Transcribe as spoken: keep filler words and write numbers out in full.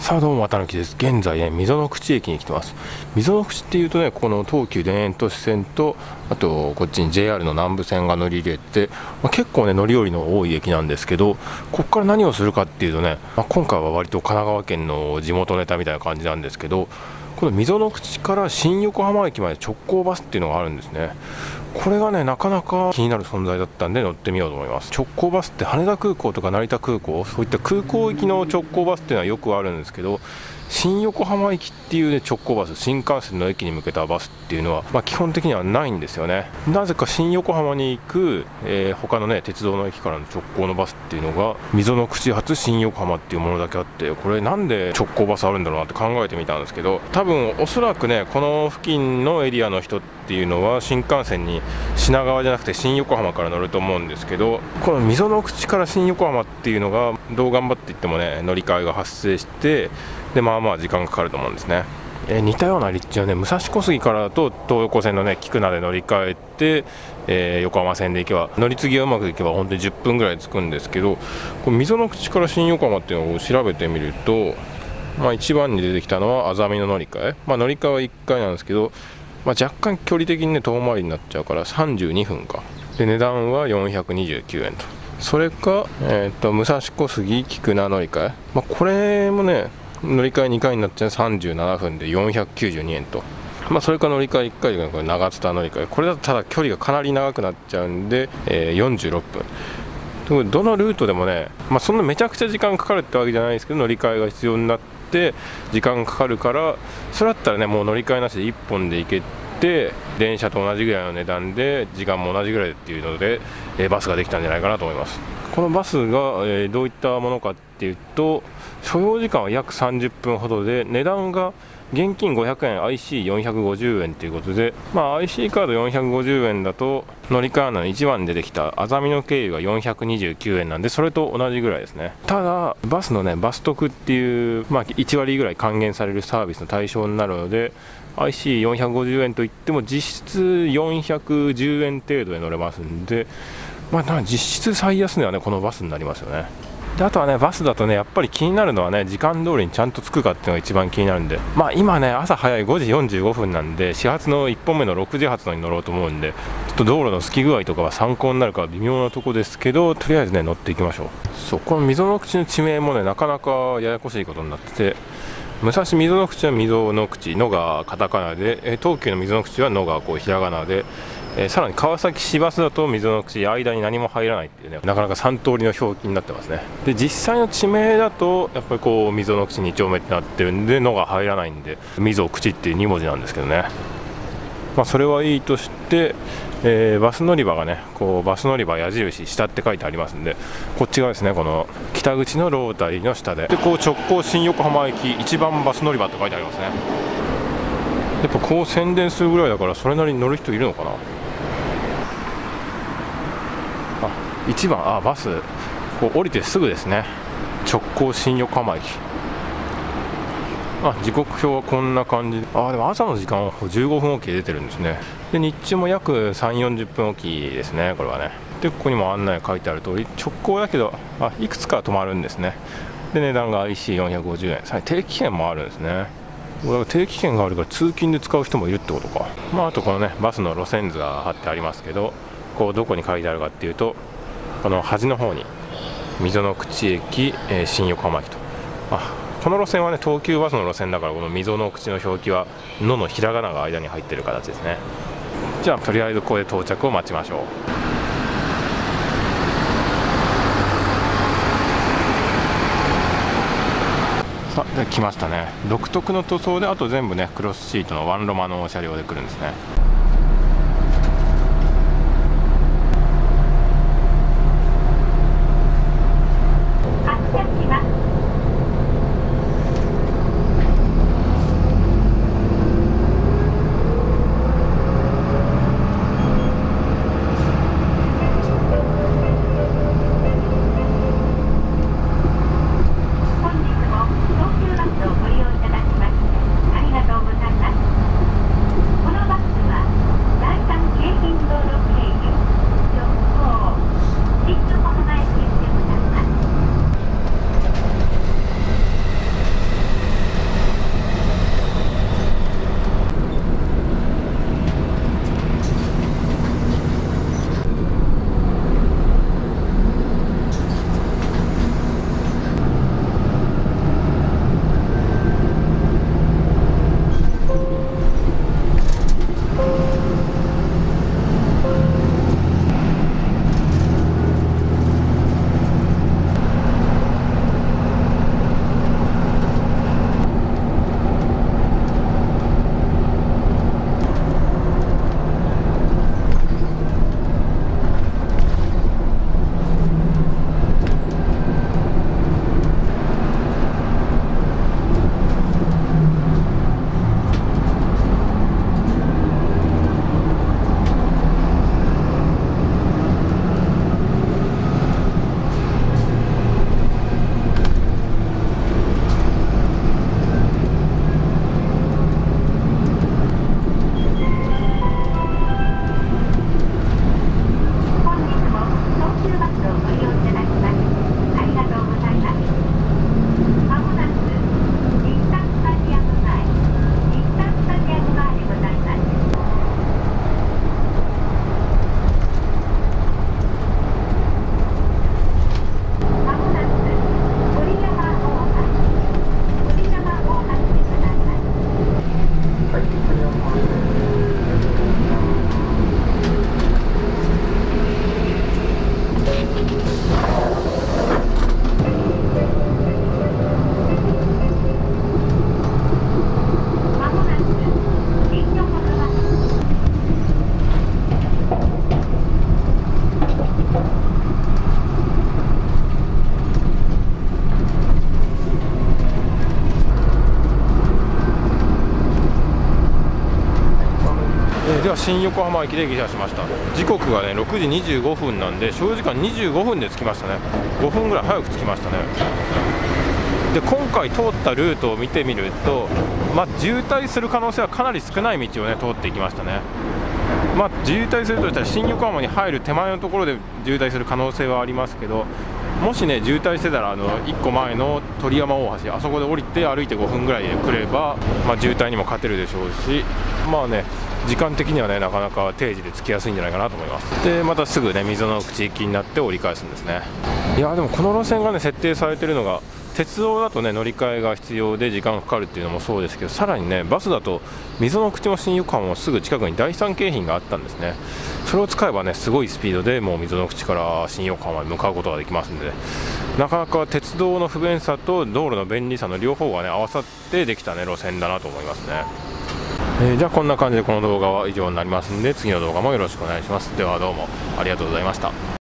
さあどうも、綿貫です。現在ね、溝の口駅に来てます。溝の口っていうとね、この東急田園都市線と、あとこっちに ジェイアール の南武線が乗り入れて、まあ、結構ね乗り降りの多い駅なんですけど、ここから何をするかっていうとね、まあ、今回は割と神奈川県の地元ネタみたいな感じなんですけど、この溝の口から新横浜駅まで直行バスっていうのがあるんですね。これがねなかなか気になる存在だったんで乗ってみようと思います。直行バスって羽田空港とか成田空港、そういった空港行きの直行バスっていうのはよくあるんですけど、新横浜駅っていう、ね、直行バス、新幹線の駅に向けたバスっていうのは、まあ、基本的にはないんですよね。なぜか新横浜に行く、えー、他のね鉄道の駅からの直行のバスっていうのが溝の口発新横浜っていうものだけあって、これなんで直行バスあるんだろうなって考えてみたんですけど、多分おそらくねこの付近のエリアの人っていうのは新幹線に品川じゃなくて新横浜から乗ると思うんですけど、この溝の口から新横浜っていうのがどう頑張っていってもね乗り換えが発生して、でまあまあ時間かかると思うんですね。えー、似たような立地はね武蔵小杉からだと東横線のね菊名で乗り換えて、えー、横浜線で行けば乗り継ぎがうまくいけば本当にじゅっぷんぐらい着くんですけど、この溝の口から新横浜っていうのを調べてみると、まあ、一番に出てきたのはあざみの乗り換え、まあ、乗り換えはいっかいなんですけど、まあ、若干距離的にね遠回りになっちゃうからさんじゅうにふんかで、値段はよんひゃくにじゅうきゅうえんと。それか、えー、と武蔵小杉菊名乗り換え、まあ、これもね乗り換えにかいになっちゃうさんじゅうななふんでよんひゃくきゅうじゅうにえんと、まあ、それから乗り換えいっかいでこれ長津田乗り換え、これだとただ距離がかなり長くなっちゃうんで、えー、よんじゅうろっぷん。どのルートでもね、まあ、そんなめちゃくちゃ時間かかるってわけじゃないですけど、乗り換えが必要になって時間かかるから、それだったらねもう乗り換えなしでいっぽんで行けて、電車と同じぐらいの値段で時間も同じぐらいっていうので、えー、バスができたんじゃないかなと思います。このバスが、えー、どういったものかっていうと、所要時間は約さんじゅっぷんほどで、値段が現金ごひゃくえん アイシーよんひゃくごじゅうえんということで、まあ、アイシー カードよんひゃくごじゅうえんだと乗り換えのいちばんに出てきたあざみの経由がよんひゃくにじゅうきゅうえんなんで、それと同じぐらいですね。ただバスのねバス特っていう、まあ、いちわりぐらい還元されるサービスの対象になるので、 アイシーよんひゃくごじゅうえんといっても実質よんひゃくじゅうえん程度で乗れますんで、まあ、実質最安値はねこのバスになりますよね。であとはねバスだとねやっぱり気になるのはね時間通りにちゃんと着くかっていうのが一番気になるんで、まあ今ね朝早いごじよんじゅうごふんなんで、始発のいっぽんめのろくじ発のに乗ろうと思うんで、ちょっと道路の好き具合とかは参考になるか微妙なとこですけど、とりあえずね乗っていきましょう。そう、この溝の口の地名もねなかなかややこしいことになってて、武蔵溝の口は溝の口のがカタカナで、東急の溝の口はのがこうひらがなで、えー、さらに川崎市バスだと溝の口間に何も入らないっていうね、なかなかさん通りの表記になってますね。で実際の地名だとやっぱりこう溝の口に丁目ってなってるんでのが入らないんで溝口っていうにもじなんですけどね。まあそれはいいとして、えー、バス乗り場がねこうバス乗り場矢印下って書いてありますんで、こっち側ですね、この北口のロータリーの下ででこう直行新横浜駅いちばんバス乗り場って書いてありますね。やっぱこう宣伝するぐらいだからそれなりに乗る人いるのかな。あ、いちばん、あ、バスこう降りてすぐですね、直行新横浜駅。あ、時刻表はこんな感じで、あでも朝の時間はじゅうごふんおきで出てるんですね。で日中も約さんじゅうよんじゅっぷんおきですね、これはね。でここにも案内書いてある通り直行だけど、あいくつか止まるんですね。で値段が アイシーよんひゃくごじゅうえん、さらに定期券もあるんですね。定期券があるから通勤で使う人もいるってことか。まあ、あとこのねバスの路線図が貼ってありますけど、こうどこに書いてあるかっていうと、この端の方に溝の口駅、えー、新横浜駅と。あこの路線はね東急バスの路線だから、この溝の口の表記はののひらがなが間に入ってる形ですね。じゃあとりあえずここで到着を待ちましょう。さあで来ましたね。独特の塗装で、あと全部ねクロスシートのワンロマの車両で来るんですね。 ご利用いただきましてありがとうございます。このバスはでは新横浜駅で下車しました。時刻がねろくじにじゅうごふんなんで、所要時間にじゅうごふんで着きましたね。ごふんぐらい早く着きましたね。で今回通ったルートを見てみると、まあ、渋滞する可能性はかなり少ない道をね通っていきましたね。まあ、渋滞するとしたら新横浜に入る手前のところで渋滞する可能性はありますけど、もしね渋滞してたらあのいっこまえの鳥山大橋、あそこで降りて歩いてごふんぐらいで来れば、まあ、渋滞にも勝てるでしょうし、まあね時間的にはねなかなか定時で着きやすいんじゃないかなと思います。でまたすぐね溝の口行きになって折り返すんですね。いやでもこの路線がね設定されてるのが、鉄道だとね乗り換えが必要で時間がかかるっていうのもそうですけど、さらにねバスだと溝の口も新横浜もすぐ近くに第三京浜があったんですね。それを使えばねすごいスピードでもう溝の口から新横浜に向かうことができますんで、なかなか鉄道の不便さと道路の便利さの両方がね合わさってできたね路線だなと思いますね。えー、じゃあこんな感じでこの動画は以上になりますんで、次の動画もよろしくお願いします。ではどうもありがとうございました。